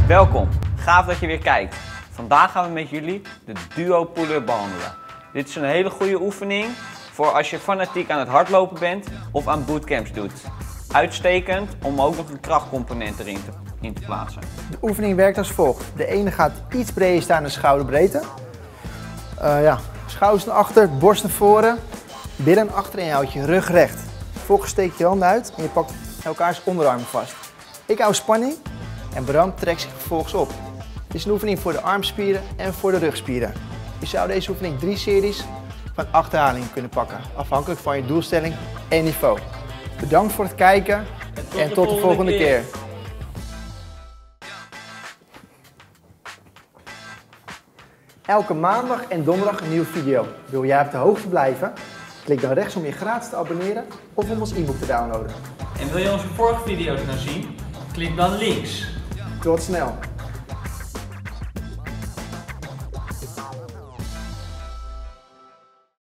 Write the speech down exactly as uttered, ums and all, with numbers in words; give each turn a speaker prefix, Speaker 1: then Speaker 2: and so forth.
Speaker 1: Welkom, gaaf dat je weer kijkt. Vandaag gaan we met jullie de duo pull-up behandelen. Dit is een hele goede oefening voor als je fanatiek aan het hardlopen bent of aan bootcamps doet. Uitstekend om ook nog een krachtcomponent erin te, in te plaatsen.
Speaker 2: De oefening werkt als volgt. De ene gaat iets breder staan dan schouderbreedte. Uh, ja. Schouders naar achter, borst naar voren, billen naar achter en je houdt je rug recht. Vervolgens steek je handen uit en je pakt elkaars onderarmen vast. Ik hou spanning en Bram trekt zich vervolgens op. Het is een oefening voor de armspieren en voor de rugspieren. Je zou deze oefening drie series van acht herhalingen kunnen pakken, afhankelijk van je doelstelling en niveau. Bedankt voor het kijken en tot, en tot de, volgende de volgende keer. keer. Elke maandag en donderdag een nieuwe video. Wil jij op de hoogte blijven? Klik dan rechts om je gratis te abonneren of om ons e-book te downloaden.
Speaker 3: En wil je onze vorige video's nou zien? Klik dan links.
Speaker 2: Tot snel!